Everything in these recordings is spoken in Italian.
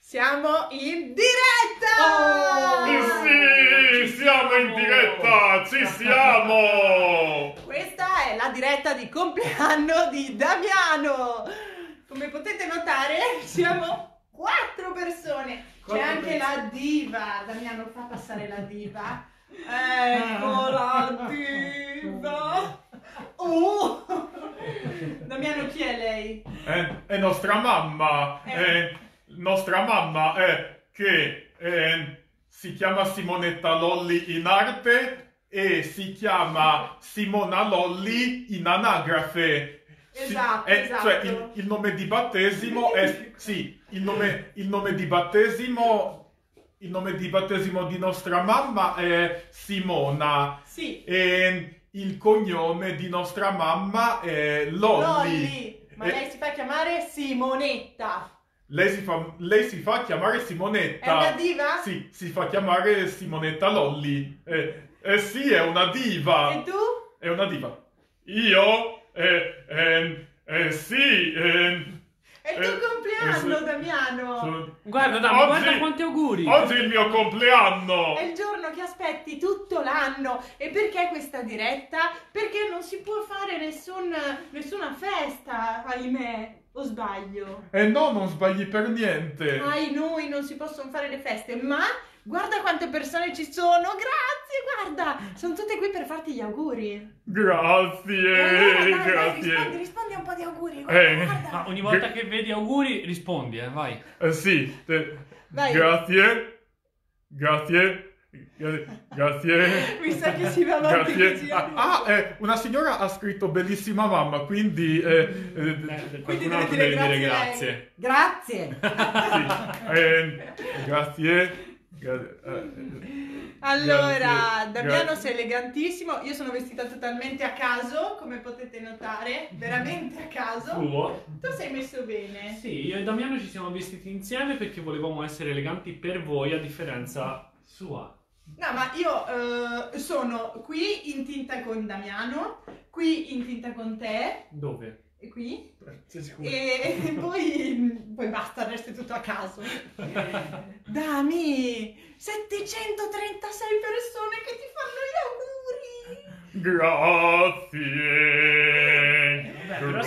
Siamo in diretta! Sì, siamo in diretta, ci siamo! Questa è la diretta di compleanno di Damiano. Come potete notare, siamo 4 persone. C'è anche la diva. Damiano, fa passare la diva. Ecco la diva. Damiano, chi è lei? È nostra mamma. Nostra mamma è che si chiama Simonetta Lolli in arte e si chiama Simona Lolli in anagrafe. Esatto, esatto. Cioè il nome di battesimo è il nome di battesimo di nostra mamma è Simona. Sì. E il cognome di nostra mamma è Lolli. Ma lei si fa chiamare Simonetta. Lei si fa chiamare Simonetta. È una diva? Sì, si fa chiamare Simonetta Lolli. Sì, è una diva. E tu? È una diva. Io? Sì. È il tuo compleanno, Damiano. Guarda, guarda quanti auguri. Oggi è il mio compleanno. È il giorno che aspetti tutto l'anno. E perché questa diretta? Perché non si può fare nessuna festa, ahimè. O sbaglio? No, non sbagli per niente. Noi non si possono fare le feste, ma guarda quante persone ci sono. Grazie, guarda, sono tutte qui per farti gli auguri. Grazie, Allora, grazie. rispondi a un po' di auguri. Guarda. Ogni volta che vedi auguri rispondi, vai. Sì, Vai. grazie. Grazie. Mi sa che si va avanti così. Una signora ha scritto bellissima mamma, quindi Qualcun altro deve deve dire dire grazie grazie. Grazie. Grazie. Allora, Grazie, Damiano grazie. sei elegantissimo. Io sono vestita totalmente a caso, come potete notare, veramente a caso. Tu sei messo bene. Sì, io e Damiano ci siamo vestiti insieme perché volevamo essere eleganti per voi, a differenza sua. No, ma io sono qui in tinta con Damiano, qui in tinta con te, Dove? e qui, Sei sicuro? e poi basta, il resto è tutto a caso. Dami, 736 persone che ti fanno gli auguri. Grazie. però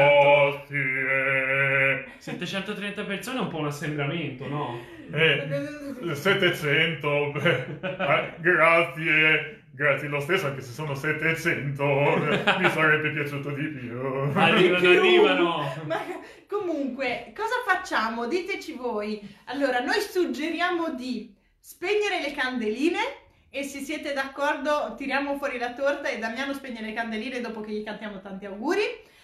Grazie. 730 persone è un po' un assembramento, no? 700. Grazie lo stesso, anche se sono 700. Mi sarebbe piaciuto di più. Arrivano. Ma comunque, cosa facciamo? Diteci voi. Allora, noi suggeriamo di spegnere le candeline e se siete d'accordo tiriamo fuori la torta e Damiano spegne le candeline dopo che gli cantiamo tanti auguri.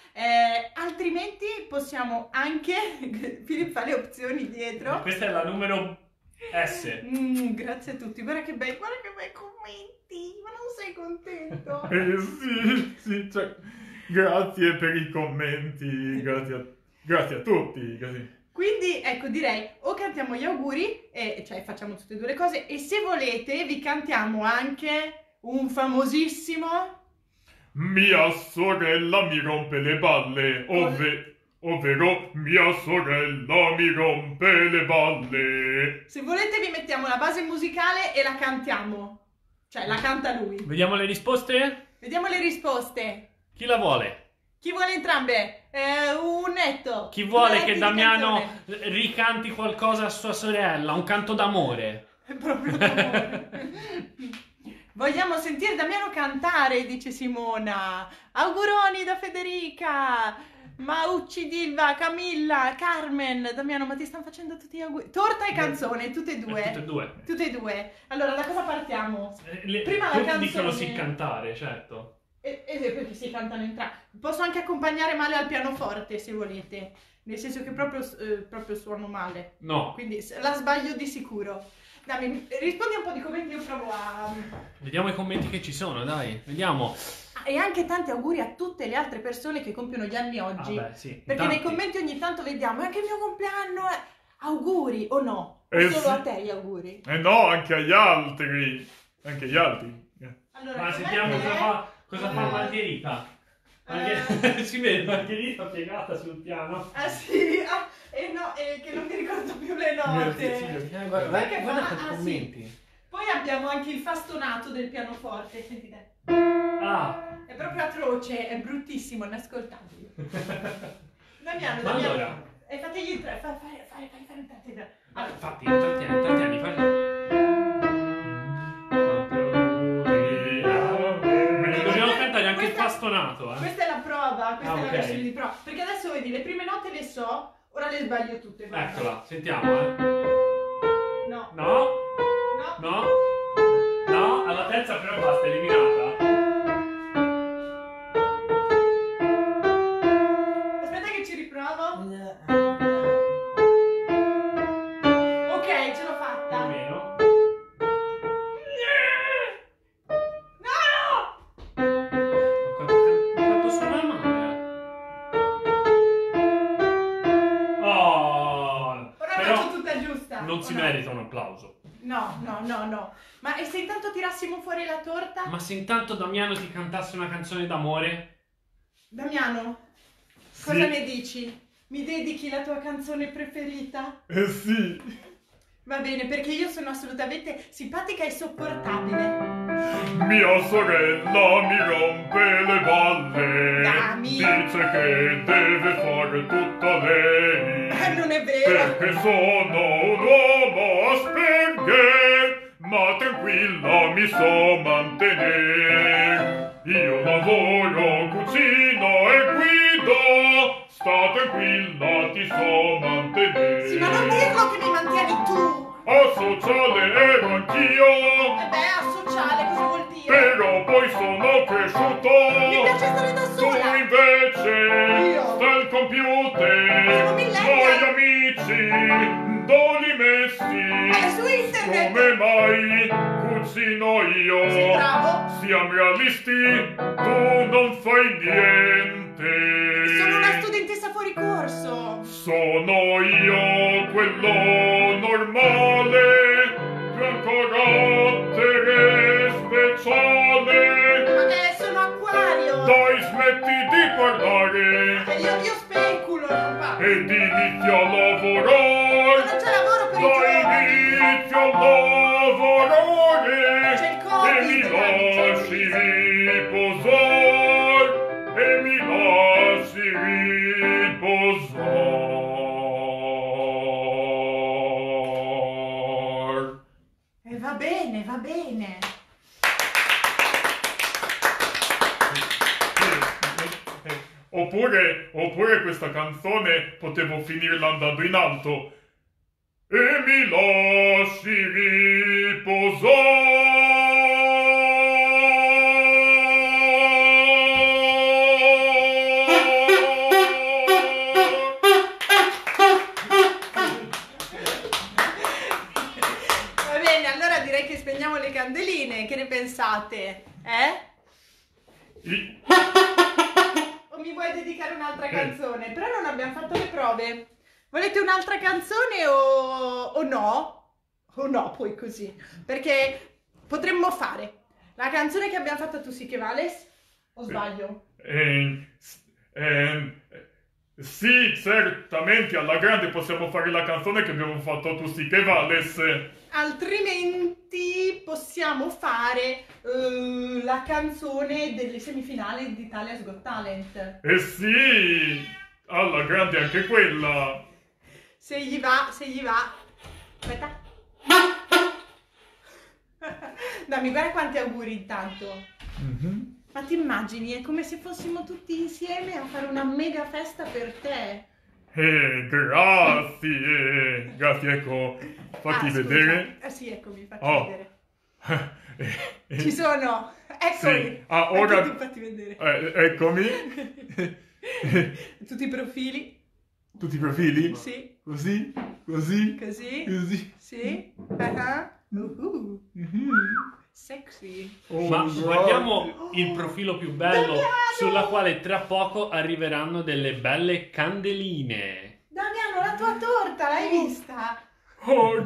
Altrimenti possiamo anche Filippo fa le opzioni dietro. Questa è la numero S. Grazie a tutti, guarda che bei commenti, ma non sei contento? Sì, cioè, grazie per i commenti, grazie a tutti. Grazie. Quindi ecco, direi o cantiamo gli auguri, cioè facciamo tutte e due le cose, e se volete vi cantiamo anche un famosissimo Mia sorella mi rompe le balle, ovvero mia sorella mi rompe le balle. Se volete vi mettiamo la base musicale e la cantiamo. Cioè, la canta lui. Vediamo le risposte? Vediamo le risposte. Chi la vuole? Chi vuole entrambe? Un netto. Chi vuole Duetti che di Damiano canzone. ricanti qualcosa a sua sorella? Un canto d'amore? È proprio d'amore. Vogliamo sentire Damiano cantare, dice Simona. Auguroni da Federica. Maucci, Dilva, Camilla, Carmen. Damiano, ma ti stanno facendo tutti gli auguri. Torta e canzone, tutte e due. Tutte e due. Tutte e due. Allora, da cosa partiamo? Prima la Tutti canzone. dicono sì cantare, certo. Perché si cantano entrambi. Posso anche accompagnare male al pianoforte, se volete. Nel senso che proprio suono male. No. Quindi la sbaglio di sicuro. Dammi, rispondi un po' di commenti, io provo a... Vediamo i commenti che ci sono, dai. Vediamo. E anche tanti auguri a tutte le altre persone che compiono gli anni oggi. Beh, sì. Perché Tanti. nei commenti ogni tanto vediamo, è anche il mio compleanno. Auguri o no? O solo Sì. a te gli auguri? No, anche agli altri. Anche agli altri. Allora, Ma com'è sentiamo che è? cosa fa Margherita. Si vede Margherita piegata sul piano. Ah sì, no, che non mi ricordo più le note. Guarda Che quei fa? Ah, commenti. Poi abbiamo anche il fastonato del pianoforte, sentite. Ah. È proprio atroce, è bruttissimo, inascoltabile. Damiano, Ma Damiano. allora. E fategli il tre, fai un tratto. Allora, infatti, trattieni, dobbiamo cantare anche il fastonato, Questa è la prova, questa è la ok. versione di prova. Perché adesso vedi, le prime note le so, ora le sbaglio tutte. Guarda. Eccola, sentiamo, No. No? No. No? No? Alla terza però basta, eliminata. Aspetta che ci riprovo. Ok, ce l'ho fatta. Meno. No! Ma quanto suona male? Oh! Ora Però faccio tutta giusta. non si o no? merita un applauso. No. Ma e se intanto tirassimo fuori la torta? Ma se intanto Damiano ti cantasse una canzone d'amore? Damiano, cosa ne dici? Mi dedichi la tua canzone preferita? Sì. Va bene, perché io sono assolutamente simpatica e sopportabile. Mia sorella mi rompe le balle. Dami. Dice che deve fare tutta lei. Non è vero. Perché sono un uomo spenghe. Ma tranquilla mi so mantenere. Io lavoro, cucino e guido. Sta tranquilla, ti so mantenere. Sì, ma non dirlo che mi mantieni tu. A sociale ero anch'io. E beh, asociale, cosa vuol dire? Però poi sono cresciuto. Mi piace stare da Tu sola. invece Io? stai al computer. Sono millennial. Noi amici, dove messi? Su internet. Come mai cucino io? Sì, bravo. Siamo realisti, tu non fai niente. Sono una studentessa fuori corso. Sono io quello normale, più un carattere speciale. Ma sono acquario. Dai, smetti di parlare E io speculo, non parlo. ed inizia a Ma lavorare. non c'è lavoro per i Dai, giovani. inizia a lavorare C'è il Covid, e mi c'è il lasci Covid. riposare e mi lasci riposare. E va bene, va bene. Oppure questa canzone potevo finirla andando in alto. E mi lasci Va bene, allora direi che spegniamo le candeline. Che ne pensate? O mi vuoi dedicare un'altra canzone? Però non abbiamo fatto le prove. Volete un'altra canzone o no? O no, poi così. Perché potremmo fare la canzone che abbiamo fatto a Tu sì che vales? O sbaglio? Sì, certamente alla grande possiamo fare la canzone che abbiamo fatto a Tu sì che vales. Altrimenti possiamo fare la canzone delle semifinali di Italia's Got Talent. Sì, alla grande anche quella. Se gli va. Aspetta. Dammi, guarda quanti auguri intanto. Ma ti immagini? È come se fossimo tutti insieme a fare una mega festa per te. Grazie. Grazie, ecco, fatti scusa. vedere. Sì, eccomi, facci Oh. vedere. Ci sono. Eccomi. Sì. Ah, ora... Anche tu fatti vedere. Eccomi. Tutti i profili. Tutti i profili? Sì. Così, così, Così. così. Sì. Sexy. Oh, Ma wow. guardiamo il profilo più bello, Damiano! sulla quale tra poco arriveranno delle belle candeline. Damiano, la tua torta, l'hai vista? Oh,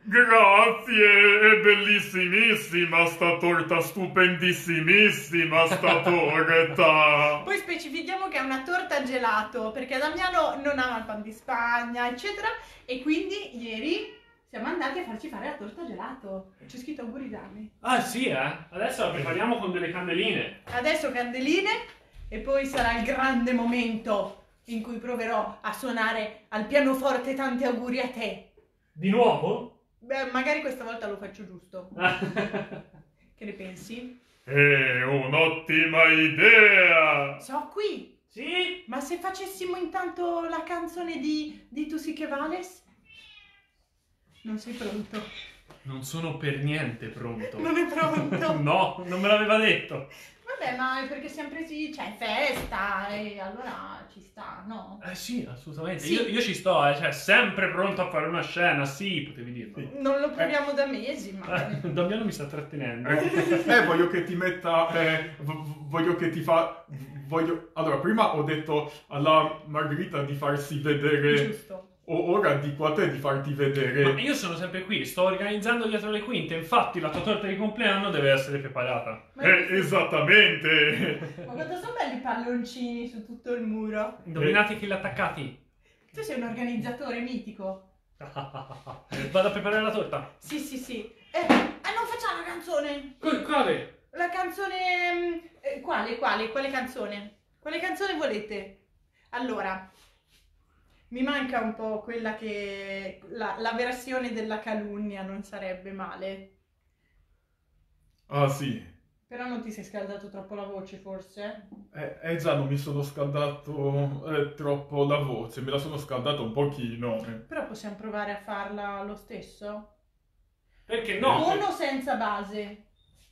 Grazie, è bellissimissima sta torta, stupendissimissima sta torta. Poi specifichiamo che è una torta gelato, perché Damiano non ama il pan di Spagna, eccetera, e quindi ieri siamo andati a farci fare la torta gelato. C'è scritto auguri Dami. Ah sì, Adesso la prepariamo con delle candeline. Adesso candeline e poi sarà il grande momento in cui proverò a suonare al pianoforte tanti auguri a te. Di nuovo? Beh, magari questa volta lo faccio giusto. Che ne pensi? È un'ottima idea. So qui. Sì? Ma se facessimo intanto la canzone di Tu sì che vales? Non sei pronto? Non sono per niente pronto. Non è pronto? No, non me l'aveva detto. Vabbè, ma è perché siamo presi, cioè, festa e allora ci sta, no? Sì, assolutamente. Sì. Io ci sto, cioè, sempre pronto a fare una scena, sì, potevi dirlo. Sì. Non lo proviamo da mesi, ma... Damiano mi sta trattenendo. Voglio che ti metta, voglio che ti fa, allora, prima ho detto alla Margherita di farsi vedere, Giusto. ora dico a te di farti vedere. Ma io sono sempre qui, sto organizzando dietro le quinte, infatti la tua torta di compleanno deve essere preparata. Esattamente. Ma quanto sono belli i palloncini su tutto il muro. Indovinate chi li ha attaccati? Tu sei un organizzatore mitico. Vado a preparare la torta. Sì, sì, sì. Non facciamo la canzone. Quale? La canzone... Quale canzone? Quale canzone volete? Allora, mi manca un po' quella che... La versione della calunnia non sarebbe male. Ah sì. Però non ti sei scaldato troppo la voce, forse? Già non mi sono scaldato troppo la voce, me la sono scaldata un pochino. Però possiamo provare a farla lo stesso? Perché no? Con o senza base?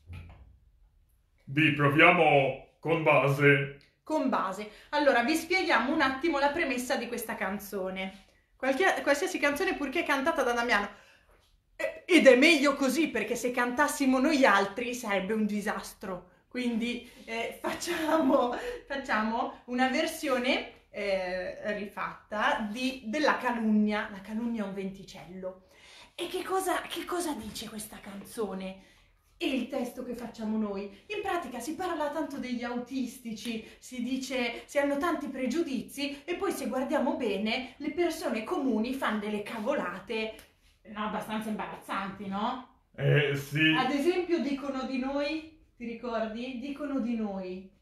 Proviamo con base. Con base. Allora, vi spieghiamo un attimo la premessa di questa canzone. Qualsiasi canzone purché cantata da Damiano. Ed è meglio così, perché se cantassimo noi altri sarebbe un disastro. Quindi facciamo una versione rifatta della calunnia. La calunnia è un venticello. E che cosa dice questa canzone? E il testo che facciamo noi. In pratica si parla tanto degli autistici, si dice, si hanno tanti pregiudizi e poi se guardiamo bene le persone comuni fanno delle cavolate abbastanza imbarazzanti, no? Sì. Ad esempio dicono di noi, ti ricordi? Dicono di noi.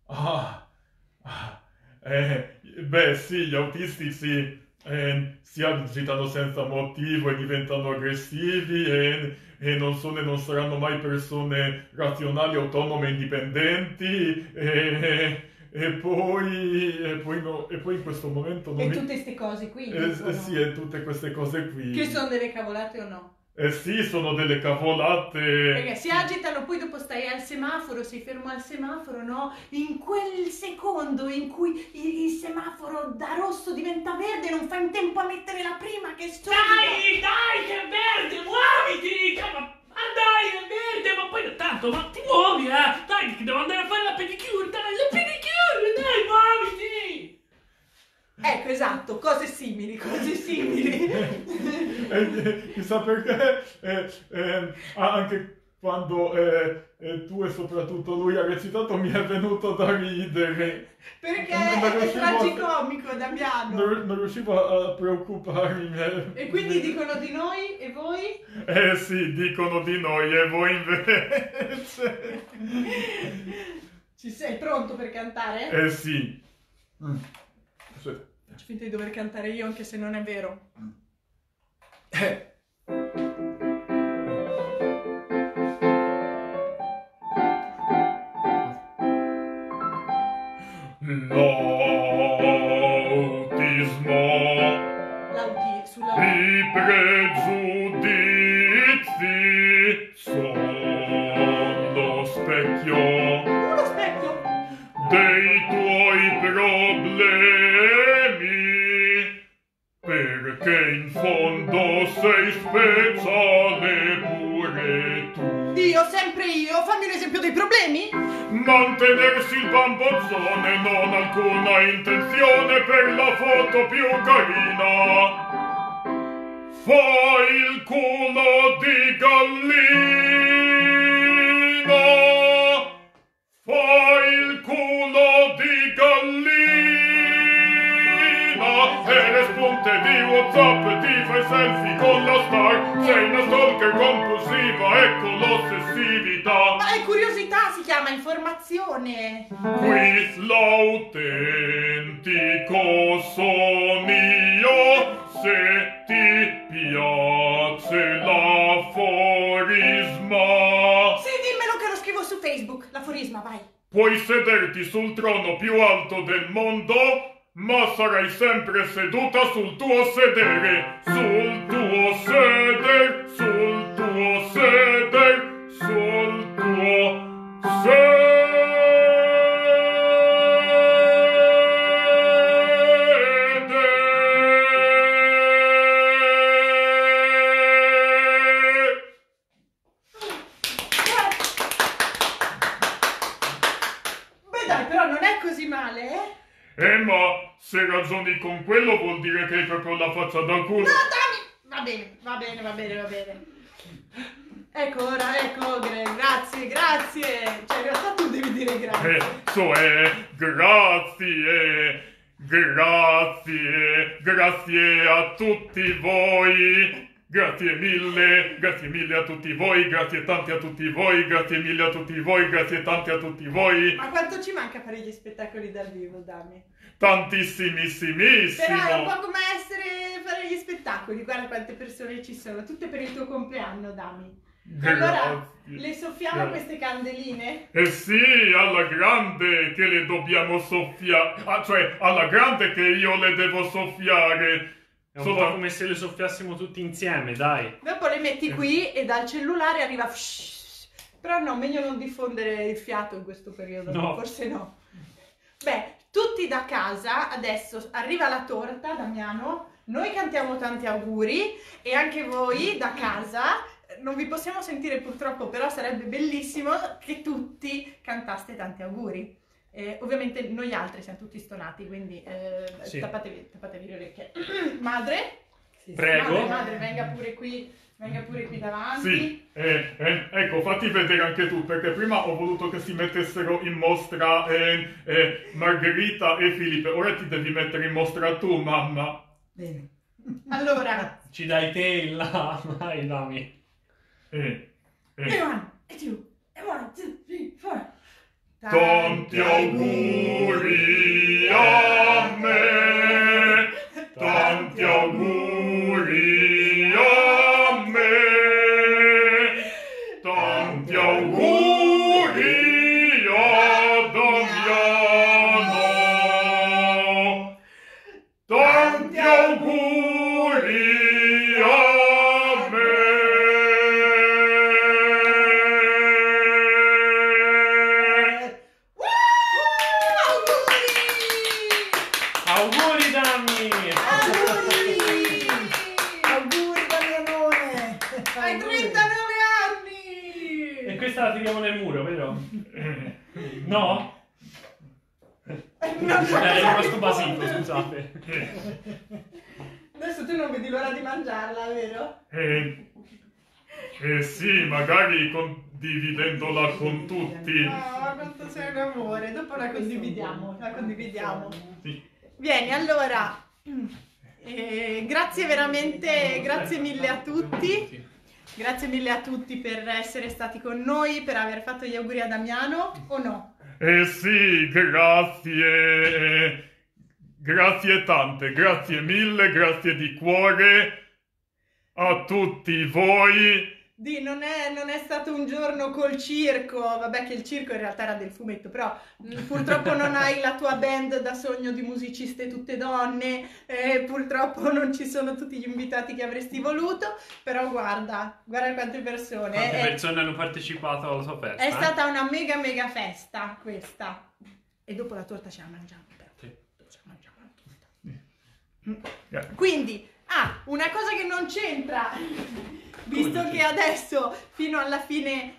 Beh sì, gli autisti si agitano senza motivo e diventano aggressivi e non sono e non saranno mai persone razionali, autonome, indipendenti e poi in questo momento non E tutte queste cose qui. Dicono. sì, e tutte queste cose qui. Che sono delle cavolate o no? Sì, sono delle cavolate. Perché si agitano, poi dopo stai al semaforo, sei fermo al semaforo, no? In quel secondo in cui il semaforo da rosso diventa verde non fai in tempo a mettere la prima che sto. Dai, che è verde, muoviti! Dai, è verde, ma poi tanto, ma ti muovi, Dai, che devo andare a fare la pedicure, dai, muoviti! Ecco, esatto, cose simili. Chissà perché anche quando tu e soprattutto lui ha recitato mi è venuto da ridere. Perché è tragicomico, Damiano. Non riuscivo a preoccuparmi. E quindi dicono di noi e voi? Sì, dicono di noi e voi invece. Ci sei pronto per cantare? Sì. Aspetta. Faccio finta di dover cantare io anche se non è vero. L'autismo, i pregiudizi sono lo specchio. Uno specchio! Dei tuoi problemi, perché in fondo sei speciale pure tu. Io, sempre io, fammi un esempio dei problemi? Mantenersi il bambozzone, non alcuna intenzione per la foto più carina. Fai il culo di gallina, fai il culo di gallina, e le spunte di WhatsApp ti fai selfie con la star, sei una stalker compulsiva, ecco l'ossessività. Ma è curiosità, si chiama informazione. Qui l'autentico sono io, se ti piace l'aforisma. Sì, dimmelo che lo scrivo su Facebook, l'aforisma, vai. Puoi sederti sul trono più alto del mondo, ma sarai sempre seduta sul tuo sedere, sul tuo seder, sul tuo seder, sul tuo Beh dai, però non è così male, eh? Ma se ragioni con quello vuol dire che hai proprio la faccia da culo. No, dammi! Va bene, va bene, va bene, va bene. Ecco ora, ecco, grazie, grazie. Cioè, in realtà tu devi dire grazie. Grazie a tutti voi. Grazie mille a tutti voi, grazie tanti a tutti voi, grazie mille a tutti voi, grazie tanti a tutti voi. Ma quanto ci manca fare gli spettacoli dal vivo, Dami? Tantissimissimissimo. Però è un po' come fare gli spettacoli, guarda quante persone ci sono, tutte per il tuo compleanno, Dami. Allora, le soffiamo queste candeline? Eh sì, alla grande che le dobbiamo soffiare, cioè alla grande che io le devo soffiare. È un po' come se le soffiassimo tutti insieme, dai. Dopo le metti qui e dal cellulare arriva... Però no, meglio non diffondere il fiato in questo periodo, No. Forse no. Beh, tutti da casa, adesso arriva la torta, Damiano, noi cantiamo tanti auguri e anche voi da casa, non vi possiamo sentire purtroppo, però sarebbe bellissimo che tutti cantaste tanti auguri. Ovviamente noi altri siamo tutti stonati, quindi Sì. tappatevi le orecchie. Madre? Prego. Madre, venga pure qui davanti. Sì, ecco, fatti vedere anche tu, perché prima ho voluto che si mettessero in mostra Margherita e Filippo, ora ti devi mettere in mostra tu, mamma. Bene. Allora, Ci dai te il là, dai, dammi. e one, e two, e one, two, three, four. Tanti auguri a me, tanti auguri a me, tanti auguri a Damiano, tanti auguri a me. Auguri, dammi! Auguri! Auguri Damianone! Hai 39 anni! E questa la tiriamo nel muro, vero? No? È rimasto basito, scusate. Adesso tu non vedi l'ora di mangiarla, vero? Sì, magari condividendola con tutti. Oh, quanto sei un amore. Dopo la condividiamo, Sì. Vieni, allora, grazie veramente, grazie mille a tutti. Grazie mille a tutti per essere stati con noi, per aver fatto gli auguri a Damiano, o no? Sì, grazie. Grazie tante, grazie mille, grazie di cuore a tutti voi. Non è stato un giorno col circo, vabbè che il circo in realtà era del fumetto, però purtroppo non hai la tua band da sogno di musiciste tutte donne, purtroppo non ci sono tutti gli invitati che avresti voluto, però guarda quante persone. Quante persone hanno partecipato alla sua festa? È stata una mega festa questa. E dopo la torta ce la mangiamo, però. Sì. Ce la mangiamo la torta. Quindi, una cosa che non c'entra, visto che adesso fino alla fine,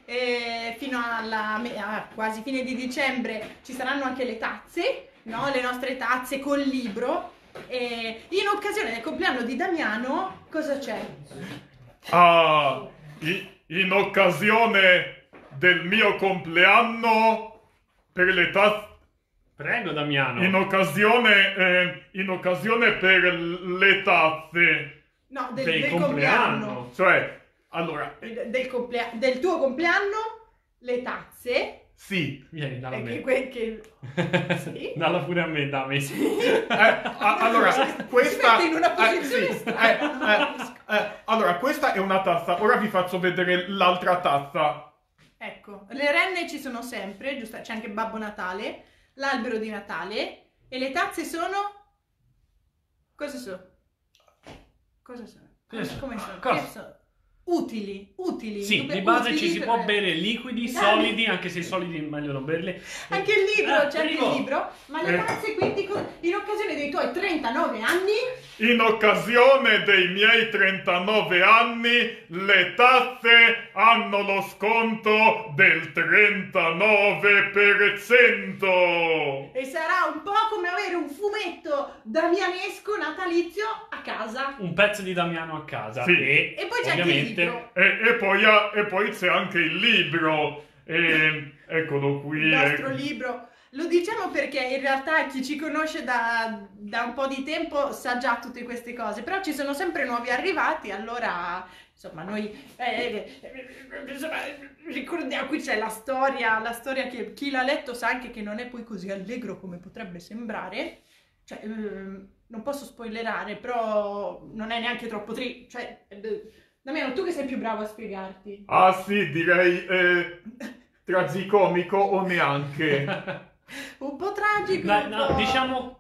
quasi fine di dicembre ci saranno anche le tazze, no? Le nostre tazze col libro. E in occasione del compleanno di Damiano, cosa c'è? Ah, in occasione del mio compleanno, per le tazze... Prego, Damiano. In occasione per le tazze. No, Del del compleanno. Cioè, allora, del tuo compleanno, le tazze. sì. Vieni, dalla me. Sì. Dalla pure a me, dammi. Allora, questa... Si mette in una posizione sì, strana. allora, questa è una tazza. Ora vi faccio vedere l'altra tazza. Ecco, le renne ci sono sempre, giusto? C'è anche Babbo Natale, l'albero di Natale e le tazze sono... Cosa sono? Cosa sono? Come sono? Cosa? Che sono? Utili. Sì, Super di base ci utili si per- può bere liquidi, Dai. solidi, anche se i solidi è meglio non berli. Anche il libro, c'è anche prego. il libro. Ma le tazze quindi in occasione dei tuoi 39 anni... In occasione dei miei 39 anni, le tazze hanno lo sconto del 39%. E sarà un po' come avere un fumetto damianesco natalizio a casa. Un pezzo di Damiano a casa. Sì. E poi c'è anche il ovviamente libro. E poi c'è anche il libro. Eccolo qui. Il nostro ecco. libro. Lo diciamo perché in realtà chi ci conosce da un po' di tempo sa già tutte queste cose, però ci sono sempre nuovi arrivati, allora insomma noi insomma, ricordiamo, qui c'è la storia che chi l'ha letto sa anche che non è poi così allegro come potrebbe sembrare, cioè non posso spoilerare, però non è neanche troppo cioè Damiano, tu che sei più bravo a spiegarti. Ah sì, direi tragicomico o neanche. Un po' tragico. Dai, un no, po'... diciamo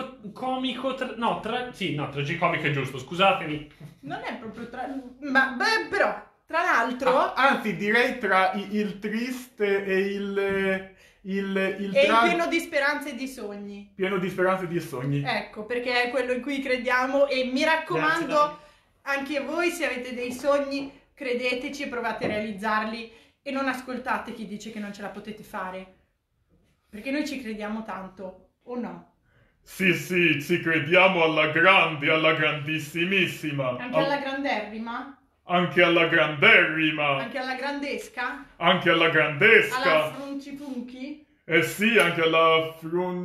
tragicomico è giusto, scusatemi. Non è proprio ma beh, però, tra l'altro... Anzi, direi tra il triste e il è il pieno di speranze e di sogni. pieno di speranze e di sogni. Ecco, perché è quello in cui crediamo e mi raccomando, Grazie, anche voi se avete dei sogni, credeteci e provate a realizzarli e non ascoltate chi dice che non ce la potete fare. Perché noi ci crediamo tanto, o no? Sì, ci crediamo alla grande, alla grandissimissima. Anche alla granderrima? Anche alla granderrima. Anche alla grandesca? Anche alla grandesca. Alla fruncifunchi? Eh sì, anche alla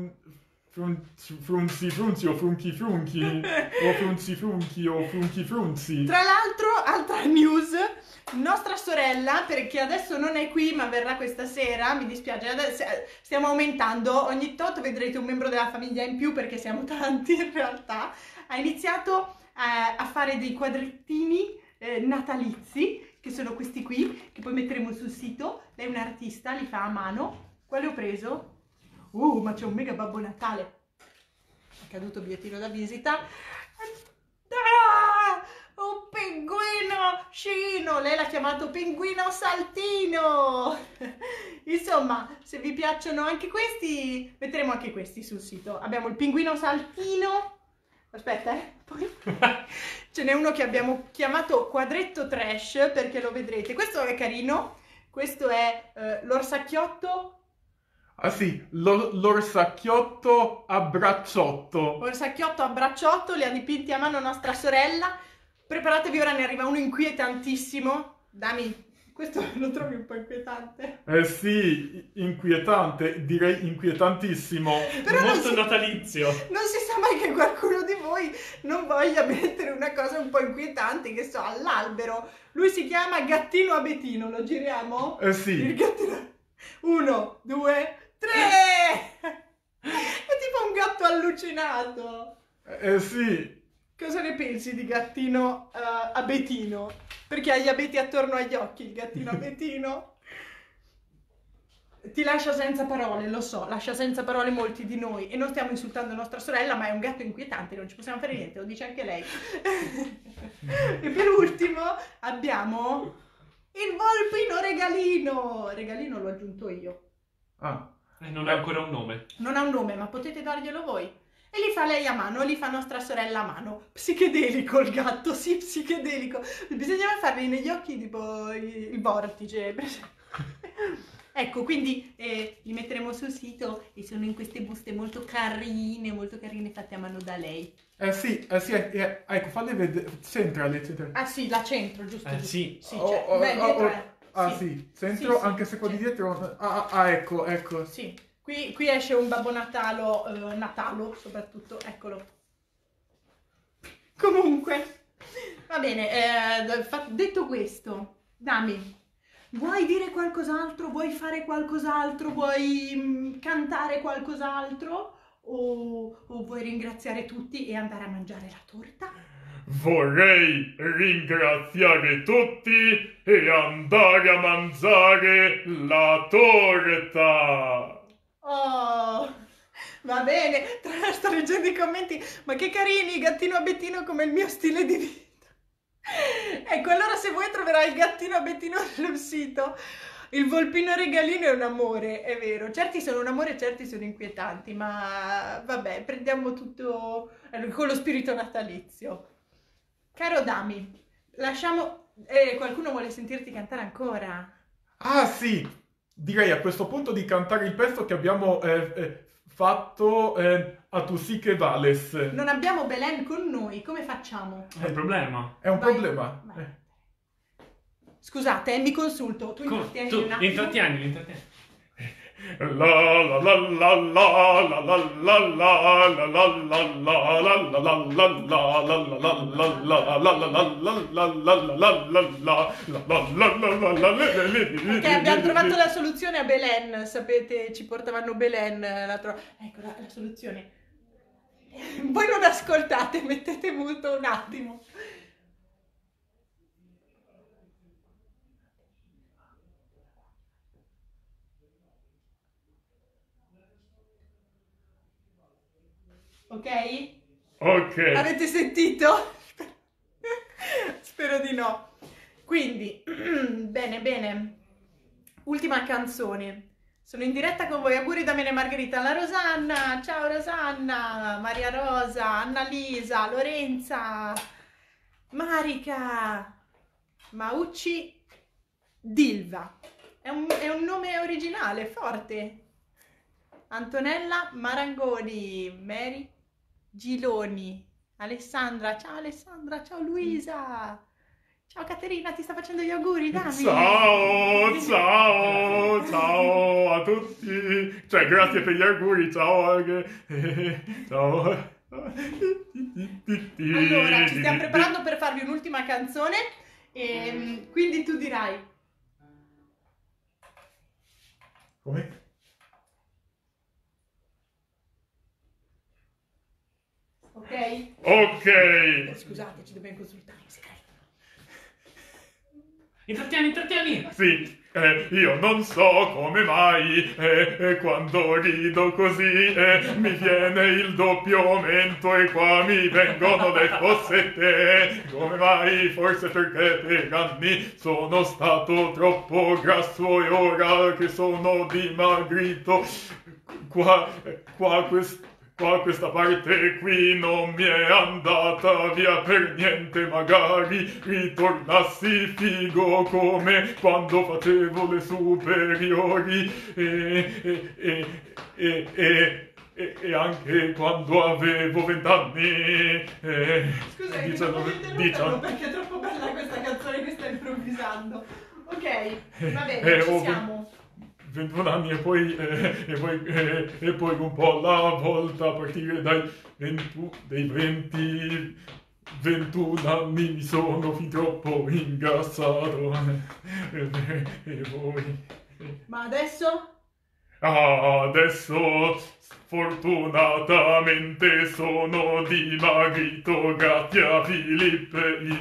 frunzi o frunchi frunchi. O frunzi frunchi o frunchi frunzi. Tra l'altro, altra news, nostra sorella, perché adesso non è qui ma verrà questa sera, mi dispiace, adesso stiamo aumentando, ogni tot vedrete un membro della famiglia in più perché siamo tanti in realtà, ha iniziato a fare dei quadrettini natalizi, che sono questi qui, che poi metteremo sul sito, lei è un'artista, li fa a mano. Quale ho preso? Ma c'è un mega Babbo Natale. È caduto bigliettino da visita. Ah! Un pinguino scino! Lei l'ha chiamato pinguino saltino! Insomma, se vi piacciono anche questi, metteremo anche questi sul sito. Abbiamo il pinguino saltino. Aspetta, poi ce n'è uno che abbiamo chiamato quadretto trash, perché lo vedrete. Questo è carino. Questo è l'orsacchiotto. Ah sì, l'orsacchiotto a bracciotto. Orsacchiotto a bracciotto, li ha dipinti a mano nostra sorella. Preparatevi, ora ne arriva uno inquietantissimo. Dami, questo lo trovi un po' inquietante? Eh sì, inquietante, direi inquietantissimo. Però Molto natalizio. non si sa mai che qualcuno di voi non voglia mettere una cosa un po' inquietante, che so, all'albero. Lui si chiama Gattino Abetino, lo giriamo? Eh sì. Il gattino... 1, 2, 3! È tipo un gatto allucinato. Eh sì. Cosa ne pensi di Gattino Abetino? Perché ha gli abeti attorno agli occhi il gattino Abetino? Ti lascia senza parole, lo so, lascia senza parole molti di noi e non stiamo insultando nostra sorella, ma è un gatto inquietante, non ci possiamo fare niente, lo dice anche lei. E per ultimo abbiamo il volpino regalino. Regalino l'ho aggiunto io. Ah. Non ha ancora un nome. Non ha un nome, ma potete darglielo voi. E li fa lei a mano, li fa nostra sorella a mano. Psichedelico il gatto, sì, psichedelico. Bisognava farli negli occhi tipo il vortice. Ecco, quindi li metteremo sul sito e sono in queste buste molto carine fatte a mano da lei. Sì, ecco, falli vedere, centrale. Ah sì, la centro, giusto? giusto. Sì. Sì, beh, dietro è. Sì, centro, Sì, anche se qua di dietro... ecco. Sì, qui esce un Babbo Natalo soprattutto, eccolo. Comunque, va bene, detto questo, Dami, vuoi dire qualcos'altro? Vuoi fare qualcos'altro? Vuoi cantare qualcos'altro? O vuoi ringraziare tutti e andare a mangiare la torta? Vorrei ringraziare tutti e andare a mangiare la torta. Oh, va bene, tra l'altro sto leggendo i commenti, ma che carini, gattino a bettino come il mio stile di vita. Ecco, allora se vuoi troverai il gattino a bettino sul sito. Il volpino regalino è un amore, è vero. Certi sono un amore, certi sono inquietanti, ma vabbè, prendiamo tutto con lo spirito natalizio. Caro Dami, lasciamo... qualcuno vuole sentirti cantare ancora? Ah sì, direi a questo punto di cantare il pezzo che abbiamo fatto a Tu sì che vales. Non abbiamo Belen con noi, come facciamo? È un problema. È un Vai, problema. vai. Scusate, mi consulto. Tu intrattieni Tu un attimo. intrattieni. La la la la la la la la la la la la la Ok, abbiamo trovato la soluzione a Belen, sapete, ci portavano Belen, ecco la soluzione. Voi non ascoltate, mettete muto un attimo. Ok? Ok. Avete sentito? Spero di no. Quindi, bene. Ultima canzone. Sono in diretta con voi. Auguri da me e Margherita. La Rosanna. Ciao Rosanna. Maria Rosa. Annalisa. Lorenza. Marica. Maucci. Dilva. È un nome originale, forte. Antonella Marangoni. Mary Giloni. Alessandra. Ciao Alessandra. Ciao Luisa. Ciao Caterina, ti sta facendo gli auguri, Dami. Ciao a tutti. Cioè, grazie per gli auguri, ciao anche. Ciao. Allora, ci stiamo preparando per farvi un'ultima canzone e quindi tu dirai. Come? Ok? Ok. Scusate, ci dobbiamo consultare in segreto. Intrattieni. Sì, io non so come mai quando rido così mi viene il doppio aumento e qua mi vengono le fossette. Come mai? Forse perché per anni sono stato troppo grasso e ora che sono dimagrito qua questa parte qui non mi è andata via per niente, magari ritornassi figo come quando facevo le superiori e anche quando avevo 20 anni. Scusate, non interromperlo perché è troppo bella questa canzone che sta improvvisando. Ok, va bene, ci siamo. 21 anni e poi un po' alla volta a partire dai 21 anni mi sono fin troppo ingrassato e voi. Ma adesso? Adesso sfortunatamente sono dimagrito grazie a Filippo.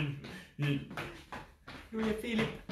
Lui è Filippo.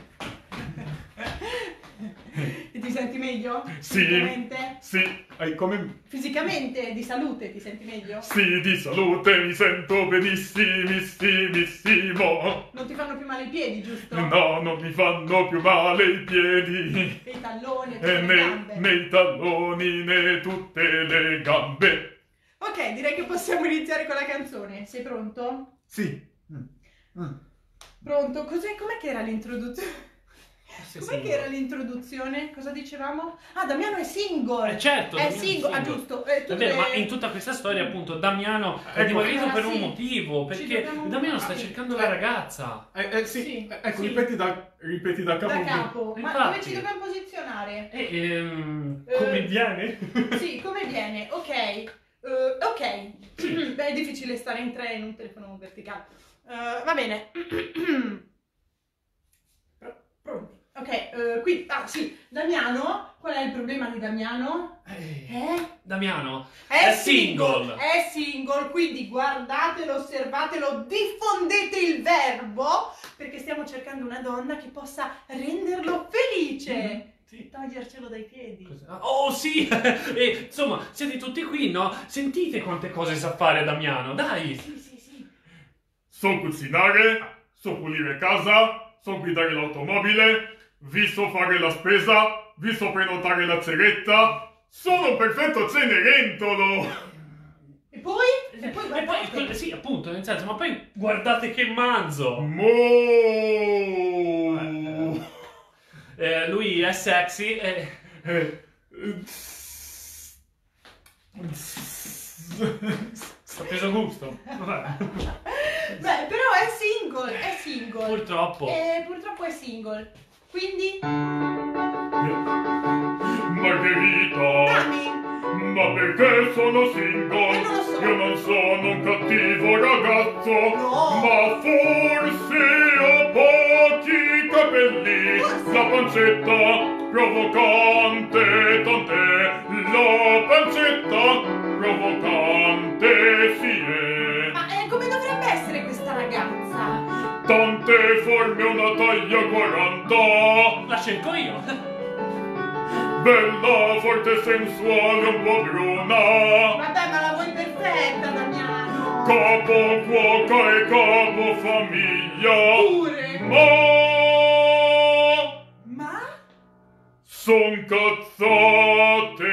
E ti senti meglio? Sì, Fisicamente? sì, come... Fisicamente, di salute, ti senti meglio? Sì, di salute mi sento benissimissimo. Non ti fanno più male i piedi, giusto? No, non mi fanno più male i piedi. E i talloni e tutte le gambe. Né i talloni né tutte le gambe. Ok, direi che possiamo iniziare con la canzone. Sei pronto? Sì. Pronto? Com'è che era l'introduzione? Com'è che era l'introduzione? Cosa dicevamo? Ah, Damiano è single. Certo, È Damiano single, ah giusto. È vero, ma in tutta questa storia appunto Damiano è dimagrito per un sì. motivo, perché Damiano sta cercando la ragazza. Sì, Sì, ecco, sì. ripeti da capo. Da capo. Ma Infatti. dove ci dobbiamo posizionare? Come viene? Sì, come viene? Ok. Ok. Beh, è difficile stare in tre in un telefono verticale. Va bene. Ok, qui, sì, Damiano, qual è il problema di Damiano? Damiano È single, quindi guardatelo, osservatelo, diffondete il verbo, perché stiamo cercando una donna che possa renderlo felice. Sì. Togliercelo dai piedi. Oh sì! E insomma, siete tutti qui, no? Sentite quante cose sa fare Damiano, dai! Sì. So cucinare, so pulire casa, so guidare l'automobile, vi so fare la spesa, vi so prenotare la ceretta, sono un perfetto cenerentolo! E poi? E poi, sì, appunto, nel senso, ma poi guardate che manzo! Lui è sexy sta preso gusto. Vabbè. Beh, però è single. Purtroppo. Purtroppo è single. Quindi, Margherita! Dami, Ma perché sono single? non lo so. Io non sono un cattivo ragazzo, No. ma forse ho pochi capelli, Forse. la pancetta provocante, tant'è, la pancetta provocante si è. ma come dovrebbe essere questa ragazza? Tante forme, una taglia 40, La scelgo io. bella, forte, sensuale, un po' bruna. Vabbè, ma la vuoi perfetta, Damiano? Capo cuoca e capo famiglia. Pure. Ma? Son cazzate.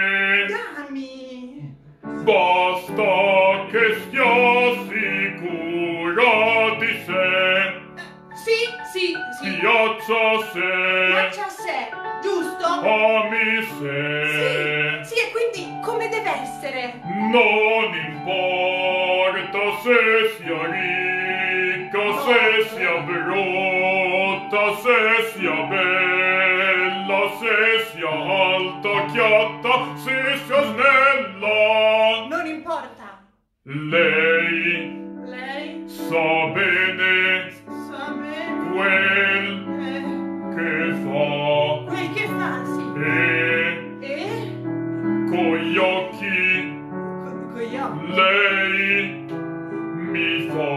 Dami. Basta che stia sicura di sé. Sì. Piaccia sé. Piaccia a sé, giusto? Ami sé. Sì, e quindi come deve essere? Non importa se sia ricca, se sia brutta, se sia bella, se sia alta, chiatta, se sia snella. Non importa. Lei Lei sa bene sa bene quel che fa quel che fa, sì. e E con gli occhi con gli occhi. lei mi fa.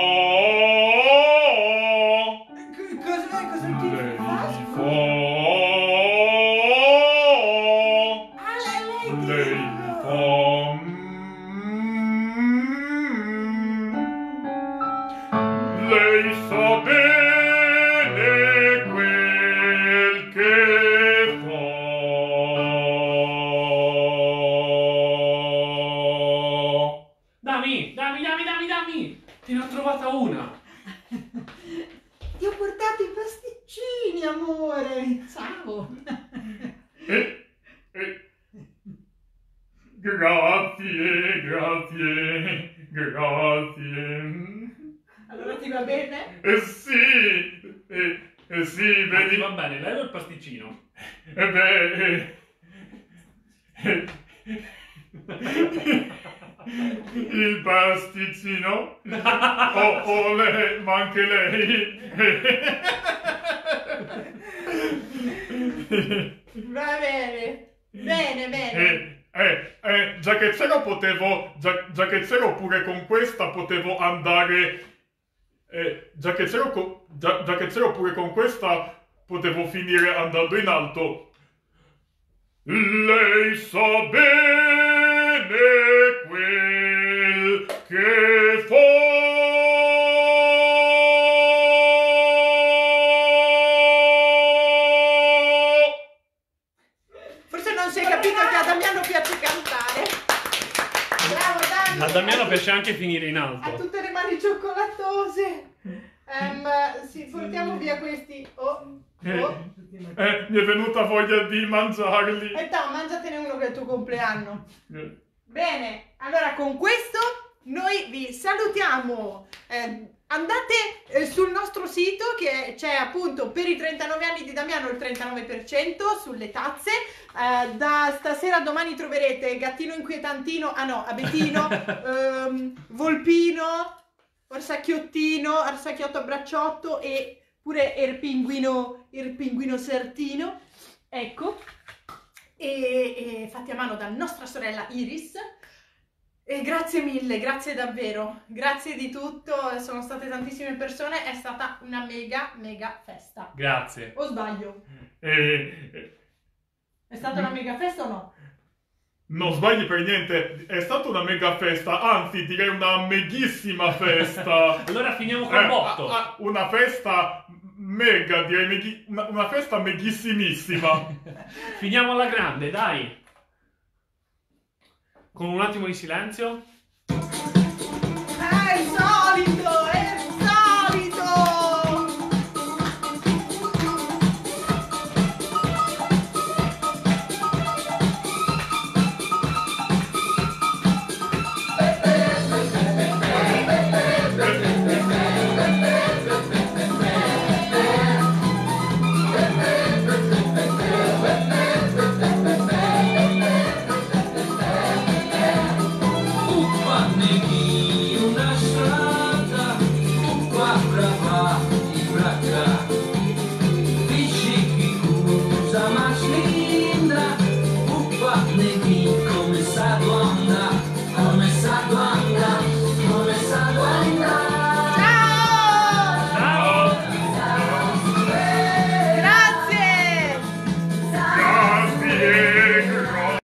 Cosa ti Lei fa? mi fa. Ah, lei Lei mi fa. Lei sa bene quel che fa. Dammi! Te ne ho trovata una! Ti ho portato i pasticcini, amore. Ciao. Grazie. Allora ti va bene? Sì, vedi. Va bene, levo il pasticcino. Il pasticcino? Oh, lei, ma anche lei. Va bene. Bene. Già che c'ero pure con questa potevo andare. Già che c'ero pure con questa potevo finire andando in alto. Lei sa bene quel che fa. Forse non si è capito che a Damiano piace cantare. Bravo, Damiano. A Damiano piace anche finire in Ha alto. tutte le mani cioccolatose. Sì, portiamo via questi. Oh, Mi è venuta voglia di mangiarli. E mangiatene uno che è il tuo compleanno. Bene, allora con questo noi vi salutiamo. Andate sul nostro sito che c'è appunto per i 39 anni di Damiano il 39% sulle tazze. Da stasera a domani troverete Gattino Inquietantino, Abetino, Volpino, Orsacchiotto a bracciotto e pure il pinguino Sertino. Ecco. E fatti a mano da nostra sorella Iris. E grazie mille, grazie davvero, grazie di tutto, sono state tantissime persone, è stata una mega festa. Grazie. O sbaglio? È stata una mega festa o no? Non sbagli per niente, è stata una mega festa, anzi direi una meghissima festa. Allora finiamo col botto. Una festa mega, direi una festa meghissimissima. Finiamo alla grande, dai. Con un attimo di silenzio.